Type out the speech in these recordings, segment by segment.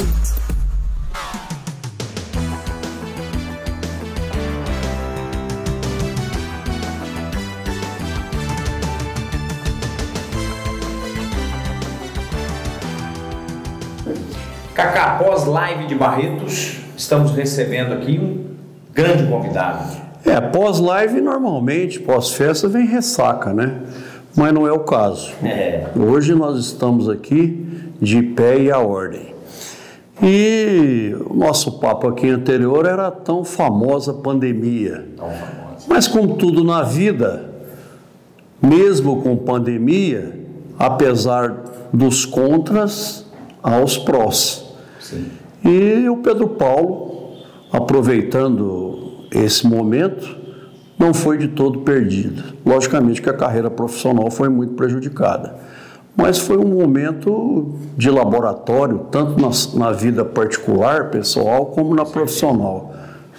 Cacá, após live de Barretos, estamos recebendo aqui um grande convidado. Pós-live normalmente, pós-festa vem ressaca, né? Mas não é o caso. Hoje nós estamos aqui de pé e a ordem. E o nosso papo aqui anterior era a tão famosa pandemia. Mas como tudo na vida, mesmo com pandemia, apesar dos contras, há os prós. Sim. E o Pedro Paulo, aproveitando esse momento, não foi de todo perdido. Logicamente que a carreira profissional foi muito prejudicada, mas foi um momento de laboratório, tanto na vida particular, pessoal, como na profissional.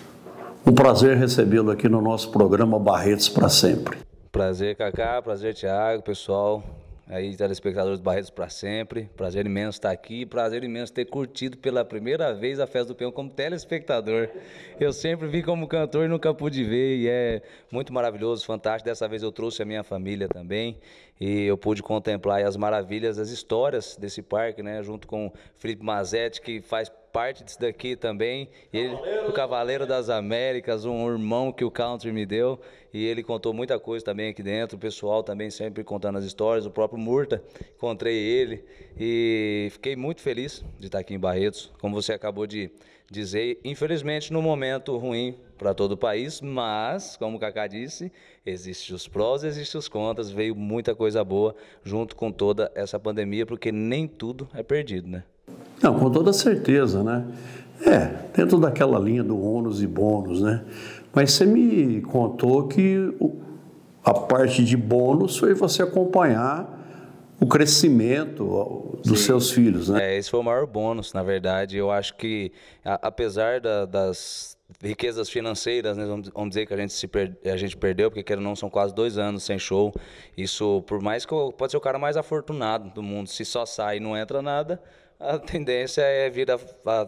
Um prazer recebê-lo aqui no nosso programa Barretos para Sempre. Prazer, Cacá, prazer, Thiago, pessoal. Aí, telespectadores do Barretos para Sempre, prazer imenso estar aqui, prazer imenso ter curtido pela primeira vez a Festa do Peão como telespectador. Eu sempre vi como cantor e nunca pude ver, e é muito maravilhoso, fantástico. Dessa vez eu trouxe a minha família também, e eu pude contemplar as maravilhas, as histórias desse parque, né, junto com o Felipe Mazetti, que faz parte disso daqui também, ele, o Cavaleiro das Américas, um irmão que o country me deu, e ele contou muita coisa também aqui dentro, o pessoal também sempre contando as histórias, o próprio Murta, encontrei ele, e fiquei muito feliz de estar aqui em Barretos, como você acabou de dizer, infelizmente num momento ruim para todo o país, mas, como o Cacá disse, existem os prós, existem os contras, veio muita coisa boa junto com toda essa pandemia, porque nem tudo é perdido, né? Não, com toda certeza, né? Dentro daquela linha do ônus e bônus, né? Mas você me contou que a parte de bônus foi você acompanhar o crescimento dos seus filhos, né? Esse foi o maior bônus, na verdade. Eu acho que, apesar das riquezas financeiras, né, vamos dizer que a gente perdeu, porque querendo ou não, são quase 2 anos sem show. Isso, por mais que pode ser o cara mais afortunado do mundo, se só sai e não entra nada, a tendência é vir a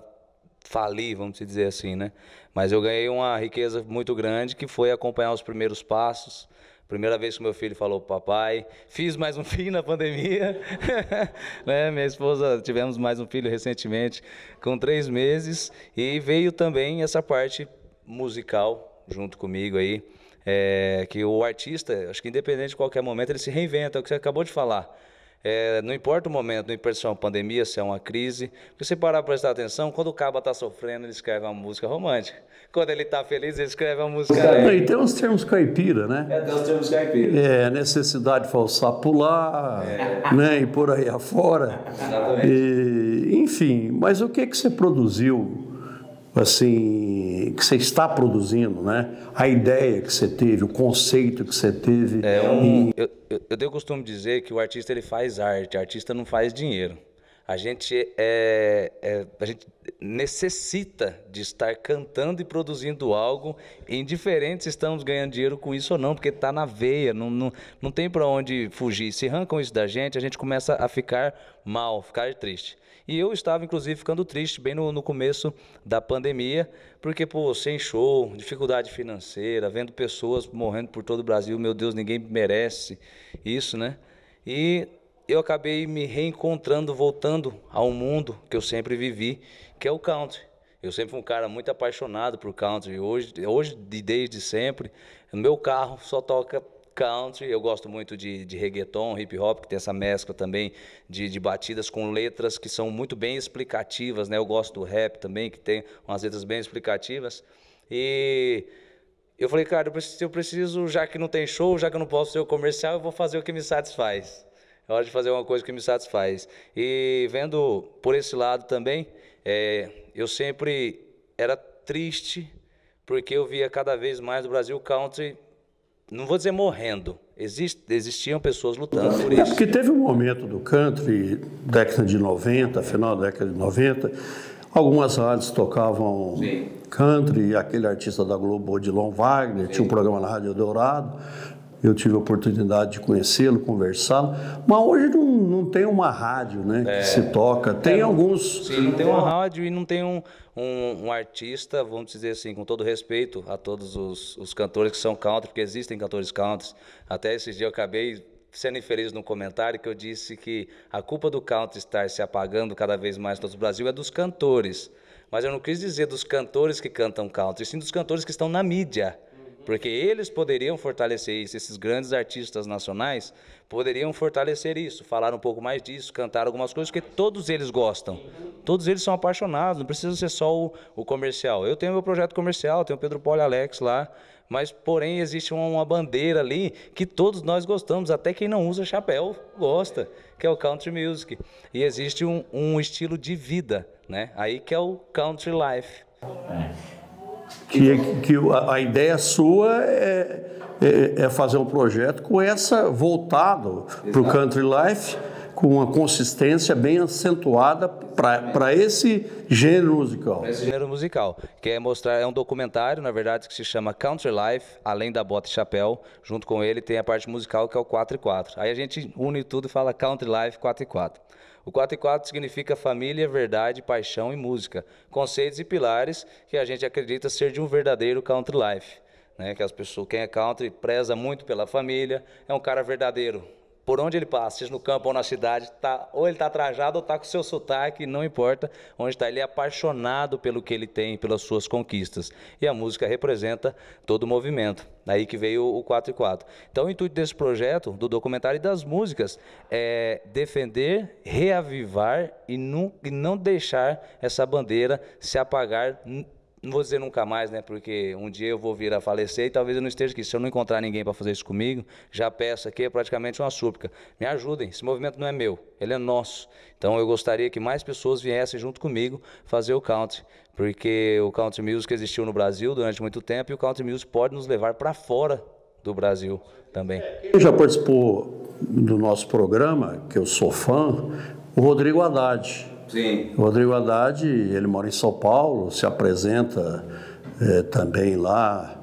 falir, vamos dizer assim, né? Mas eu ganhei uma riqueza muito grande, que foi acompanhar os primeiros passos. Primeira vez que meu filho falou papai, fiz mais um filho na pandemia, né? Minha esposa, tivemos mais um filho recentemente, com 3 meses, e veio também essa parte musical junto comigo aí, que o artista, acho que independente de qualquer momento, ele se reinventa, é o que você acabou de falar. Não importa o momento, não importa se é uma pandemia, se é uma crise, porque você parar para prestar atenção, quando o cabo está sofrendo, ele escreve uma música romântica. Quando ele está feliz, ele escreve uma música alegre. E tem uns termos caipira, né? Tem uns termos caipira. Necessidade de falsar pular, né? E por aí afora. Exatamente. Enfim, mas o que você produziu, assim, que você está produzindo, né? A ideia que você teve, o conceito que você teve. Eu tenho o costume de dizer que o artista ele faz arte, o artista não faz dinheiro. A gente necessita de estar cantando e produzindo algo, indiferente se estamos ganhando dinheiro com isso ou não, porque está na veia, não tem para onde fugir. Se arrancam isso da gente, a gente começa a ficar mal, ficar triste. E eu estava, inclusive, ficando triste bem no começo da pandemia, porque, sem show, dificuldade financeira, vendo pessoas morrendo por todo o Brasil, meu Deus, ninguém merece isso, né? E eu acabei me reencontrando, voltando ao mundo que eu sempre vivi, que é o country. Eu sempre fui um cara muito apaixonado por country, hoje desde sempre, no meu carro só toca country. Eu gosto muito de reggaeton, hip hop, que tem essa mescla também de batidas com letras que são muito bem explicativas, né? Eu gosto do rap também, que tem umas letras bem explicativas. E eu falei, cara, eu preciso, já que não tem show, já que eu não posso ser o comercial, eu vou fazer o que me satisfaz. É hora de fazer uma coisa que me satisfaz. E vendo por esse lado também, eu sempre era triste, porque eu via cada vez mais o Brasil country, não vou dizer morrendo, existiam pessoas lutando por isso. Porque teve um momento do country, década de 90, final da década de 90, algumas rádios tocavam country, aquele artista da Globo, Odilon Wagner, tinha um programa na Rádio Dourado, eu tive a oportunidade de conhecê-lo, conversá-lo, mas hoje não tem uma rádio, né, que se toca, tem alguns... Sim, não tem uma rádio e não tem um artista, vamos dizer assim, com todo respeito a todos os cantores que são country, porque existem cantores country. Até esses dias eu acabei sendo infeliz no comentário que eu disse que a culpa do country estar se apagando cada vez mais no Brasil é dos cantores. Mas eu não quis dizer dos cantores que cantam country, sim dos cantores que estão na mídia. Porque eles poderiam fortalecer isso, esses grandes artistas nacionais poderiam fortalecer isso, falar um pouco mais disso, cantar algumas coisas, porque todos eles gostam. Todos eles são apaixonados, não precisa ser só o comercial. Eu tenho meu projeto comercial, tenho o Pedro Paulo e Alex lá, mas porém existe uma bandeira ali que todos nós gostamos, até quem não usa chapéu gosta, que é o country music. E existe um estilo de vida, né? Aí que é o country life. Que a ideia sua é fazer um projeto com essa voltado para o country life, com uma consistência bem acentuada para esse gênero musical. Esse gênero musical, que é mostrar, é um documentário, na verdade, que se chama Country Life, além da bota e chapéu, junto com ele tem a parte musical que é o 4 e 4. Aí a gente une tudo e fala Country Life 4 e 4. O 4 e 4 significa família, verdade, paixão e música, conceitos e pilares que a gente acredita ser de um verdadeiro country life, né? Que as pessoas, quem é country preza muito pela família, é um cara verdadeiro. Por onde ele passa, seja no campo ou na cidade, ou ele está trajado ou está com o seu sotaque, não importa onde está. Ele é apaixonado pelo que ele tem, pelas suas conquistas. E a música representa todo o movimento. Daí que veio o 4 e 4. Então o intuito desse projeto, do documentário e das músicas, é defender, reavivar e não deixar essa bandeira se apagar. Não vou dizer nunca mais, né? Porque um dia eu vou vir a falecer e talvez eu não esteja aqui. Se eu não encontrar ninguém para fazer isso comigo, já peço aqui, é praticamente uma súplica. Me ajudem, esse movimento não é meu, ele é nosso. Então eu gostaria que mais pessoas viessem junto comigo fazer o country. Porque o country music existiu no Brasil durante muito tempo e o country music pode nos levar para fora do Brasil também. Quem já participou do nosso programa, que eu sou fã, o Rodrigo Haddad. Sim. O Rodrigo Haddad, ele mora em São Paulo, se apresenta também lá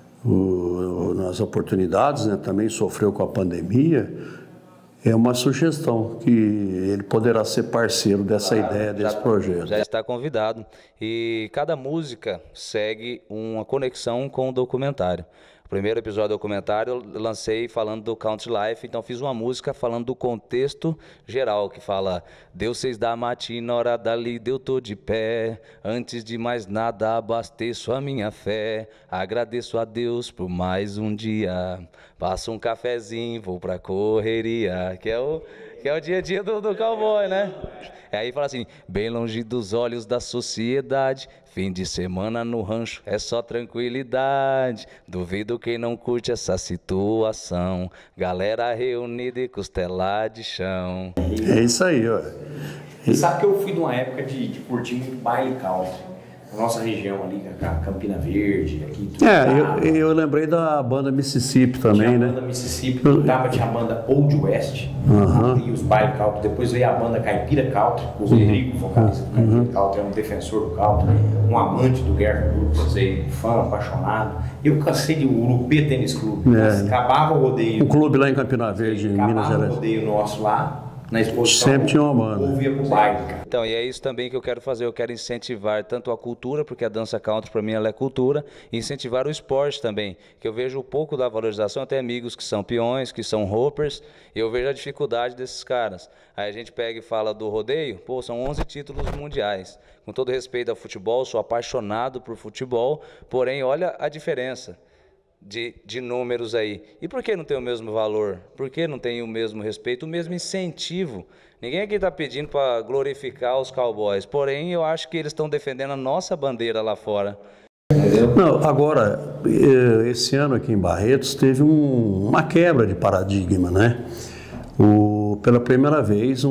nas oportunidades, né? Também sofreu com a pandemia. É uma sugestão que ele poderá ser parceiro dessa ideia, desse projeto. Já está convidado. E cada música segue uma conexão com o documentário. O primeiro episódio do documentário eu lancei falando do Country Life, então fiz uma música falando do contexto geral, que fala: Deu 6 da matina, hora dali, eu tô de pé. Antes de mais nada, abasteço a minha fé. Agradeço a Deus por mais um dia. Passo um cafezinho, vou pra correria. Que é o dia a dia do cowboy, né? Aí fala assim: bem longe dos olhos da sociedade, fim de semana no rancho é só tranquilidade. Duvido quem não curte essa situação. Galera reunida e costela de chão. É isso aí, ó. Você sabe que eu fui de uma época de curtir muito baile country. Na nossa região ali, Campina Verde, aqui. Eu lembrei da banda Mississippi também, tinha né? A banda Mississippi, tinha a banda Old West, e os baile country. Depois veio a banda Caipira Country, o Rodrigo, vocalista do Caipira Country, é um defensor do country, um amante do Guerra Group, fã, apaixonado. Eu cansei de Urupê Tênis Clube. Acabava o rodeio. Um clube lá em Campina Verde, em Minas Gerais. Acabava o rodeio nosso lá. Na exposição, sempre tinha uma banda. Ouvia pro baile, cara. Então, e é isso também que eu quero fazer. Eu quero incentivar tanto a cultura, porque a dança country para mim ela é cultura, e incentivar o esporte também, que eu vejo um pouco da valorização, até amigos que são peões, que são ropers, e eu vejo a dificuldade desses caras. Aí a gente pega e fala do rodeio, pô, são 11 títulos mundiais. Com todo respeito ao futebol, sou apaixonado por futebol, porém, olha a diferença de números aí. E por que não tem o mesmo valor? Por que não tem o mesmo respeito, o mesmo incentivo? Ninguém aqui está pedindo para glorificar os cowboys, porém eu acho que eles estão defendendo a nossa bandeira lá fora. Não, agora, esse ano aqui em Barretos teve uma quebra de paradigma, né? Pela primeira vez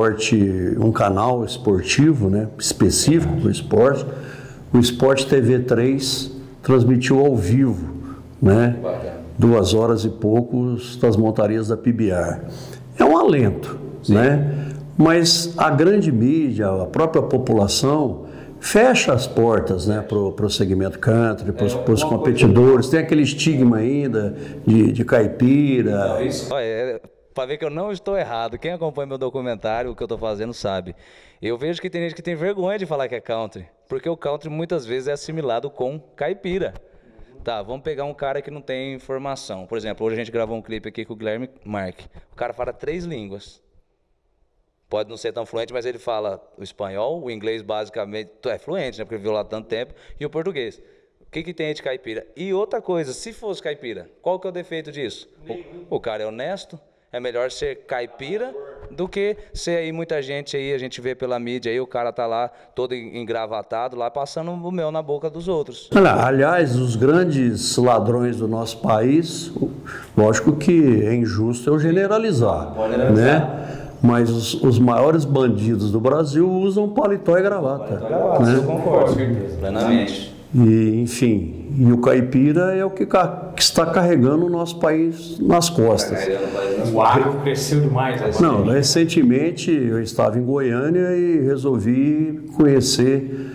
um canal esportivo, né, específico para o esporte, o Sport TV 3 transmitiu ao vivo, né? 2 horas e poucos das montarias da PBR. É um alento, né? Mas a grande mídia, a própria população, fecha as portas, né, para o segmento country, para os competidores. Tem aquele estigma ainda de caipira. Para ver que eu não estou errado, quem acompanha meu documentário, o que eu estou fazendo, sabe. Eu vejo que tem gente que tem vergonha de falar que é country, porque o country muitas vezes é assimilado com caipira. Tá, vamos pegar um cara que não tem informação. Por exemplo, hoje a gente gravou um clipe aqui com o Guilherme Marque. O cara fala 3 línguas. Pode não ser tão fluente, mas ele fala o espanhol, o inglês basicamente é fluente, né, porque viveu lá tanto tempo, e o português. O que tem de caipira? E outra coisa, se fosse caipira, qual que é o defeito disso? O cara é honesto, é melhor ser caipira do que ser aí muita gente aí, a gente vê pela mídia aí, o cara tá lá todo engravatado, lá passando o mel na boca dos outros. Aliás, os grandes ladrões do nosso país, lógico que é injusto eu generalizar, né? Mas os maiores bandidos do Brasil usam paletó e gravata. Né? Eu concordo, plenamente. E, enfim, e o caipira é o que está carregando o nosso país nas costas. O agro cresceu demais. Não, recentemente eu estava em Goiânia e resolvi conhecer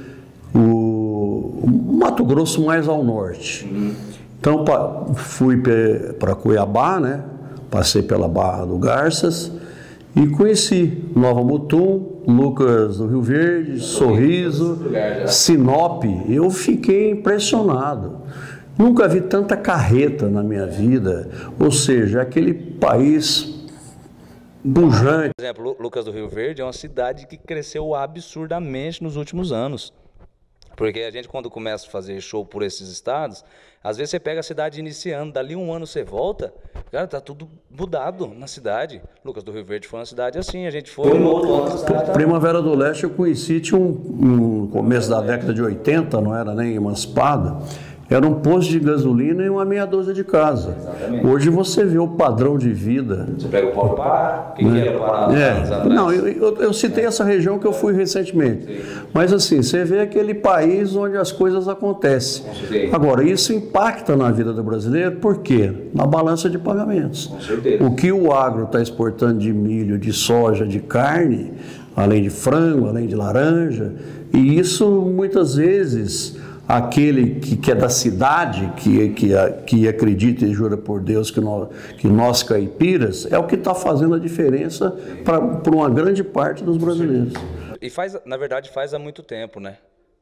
o Mato Grosso mais ao norte. Então fui para Cuiabá, né? Passei pela Barra do Garças e conheci Nova Mutum, Lucas do Rio Verde, Sorriso, Sinop. Eu fiquei impressionado. Nunca vi tanta carreta na minha vida. Ou seja, aquele país pujante. Por exemplo, Lucas do Rio Verde é uma cidade que cresceu absurdamente nos últimos anos. Porque a gente, quando começa a fazer show por esses estados, às vezes você pega a cidade iniciando, dali um ano você volta, cara, tá tudo mudado na cidade. Lucas do Rio Verde foi uma cidade assim, a gente foi... Primavera do Leste eu conheci, tinha no começo da década de 80, não era nem emancipada, era um posto de gasolina e uma meia dúzia de casa. Exatamente. Hoje você vê o padrão de vida. Você pega o Paulo Pará, quem era o Pará? Não, eu citei essa região que eu fui recentemente. Sim. Mas assim, você vê aquele país onde as coisas acontecem. Agora, isso impacta na vida do brasileiro, por quê? Na balança de pagamentos. Com certeza. O que o agro está exportando de milho, de soja, de carne, além de frango, além de laranja, e isso muitas vezes... Aquele que é da cidade, que acredita e jura por Deus que nós caipiras, é o que está fazendo a diferença para uma grande parte dos brasileiros. E na verdade faz há muito tempo, né?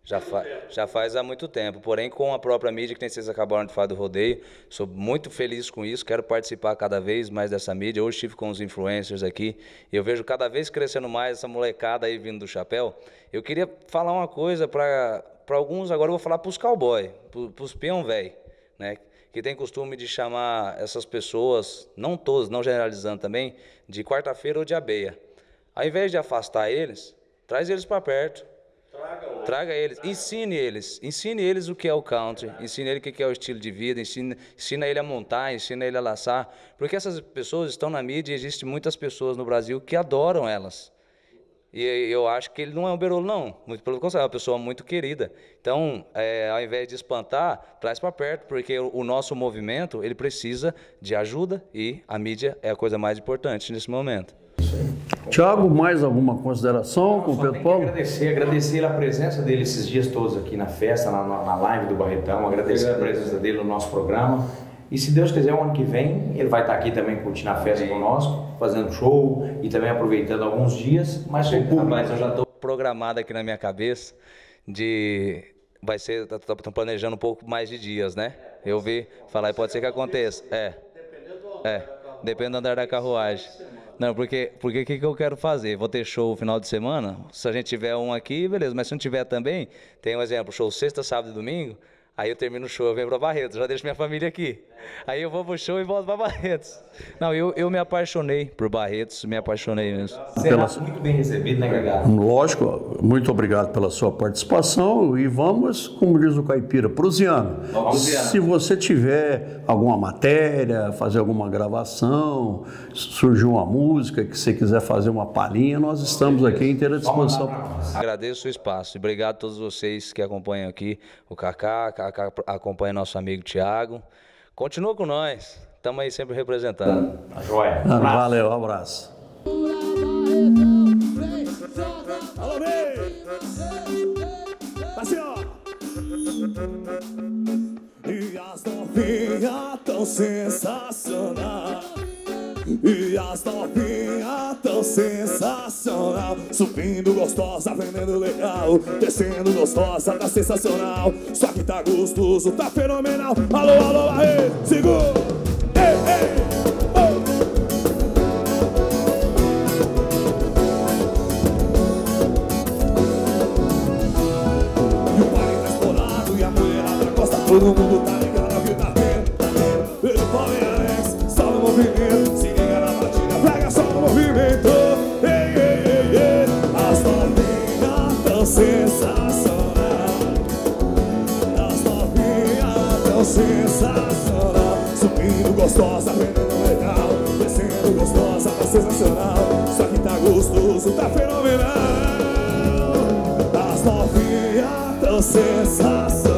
Já faz há muito tempo, porém com a própria mídia, que nem vocês acabaram de falar do rodeio, sou muito feliz com isso, quero participar cada vez mais dessa mídia. Hoje estive com os influencers aqui, e eu vejo cada vez crescendo mais essa molecada aí vindo do chapéu. Eu queria falar uma coisa para alguns, agora eu vou falar para os cowboy, para os peão velho, né? Que tem costume de chamar essas pessoas, não todos, não generalizando também, de quarta-feira ou de abeia. Ao invés de afastar eles, traz eles para perto. Traga eles, ensine eles o que é o country, ensine ele o que é o estilo de vida, ensina ele a montar, ensina ele a laçar, porque essas pessoas estão na mídia e existem muitas pessoas no Brasil que adoram elas. E eu acho que ele não é um berolo, não, muito pelo contrário, é uma pessoa muito querida. Então, ao invés de espantar, traz para perto, porque o nosso movimento, ele precisa de ajuda e a mídia é a coisa mais importante nesse momento. Tiago, mais alguma consideração com o Pedro Paulo? Agradecer a presença dele esses dias todos aqui na festa, na live do Barretão, agradecer a presença dele no nosso programa. E se Deus quiser, o ano que vem, ele vai estar aqui também curtindo a festa conosco, fazendo show e também aproveitando alguns dias. Mas eu já estou programado aqui na minha cabeça vai ser, estou planejando um pouco mais de dias, né? Eu vi, falar, e pode ser que aconteça. Depende do andar da carruagem. Não, porque o que eu quero fazer? Vou ter show no final de semana, se a gente tiver um aqui, beleza, mas se não tiver também, tem um exemplo, show sexta, sábado e domingo, aí eu termino o show, eu venho para Barretos, já deixo minha família aqui. Aí eu vou pro show e volto para Barretos. Não, eu me apaixonei por Barretos, me apaixonei mesmo. Será muito bem recebido, né, Gagá? Lógico, muito obrigado pela sua participação e vamos, como diz o caipira, prusiano. Se você tiver alguma matéria, fazer alguma gravação, surgiu uma música que você quiser fazer uma palhinha, nós estamos aqui em inteira disposição. Agradeço o espaço e obrigado a todos vocês que acompanham aqui, o Cacá acompanha nosso amigo Thiago. Continua com nós, estamos aí sempre representando. Joia. Valeu, um abraço. Subindo gostosa, vendendo legal. Descendo gostosa, tá sensacional. Só que tá gostoso, tá fenomenal. Alô, alô, aê, segura. Ei, ei, oh. E o pai tá explorado e a mulherada na costa. Todo mundo tá ligado, a vida tá tendo. Ele fala em Alex, só no movimento. Se liga na batida, pega só no movimento. Ei, ei, ei, ei. As novinhas tão sensacional. As novinhas tão sensacional. Subindo gostosa, vendendo legal. Descendo gostosa, tá sensacional. Só que tá gostoso, tá fenomenal. As novinhas tão sensacional.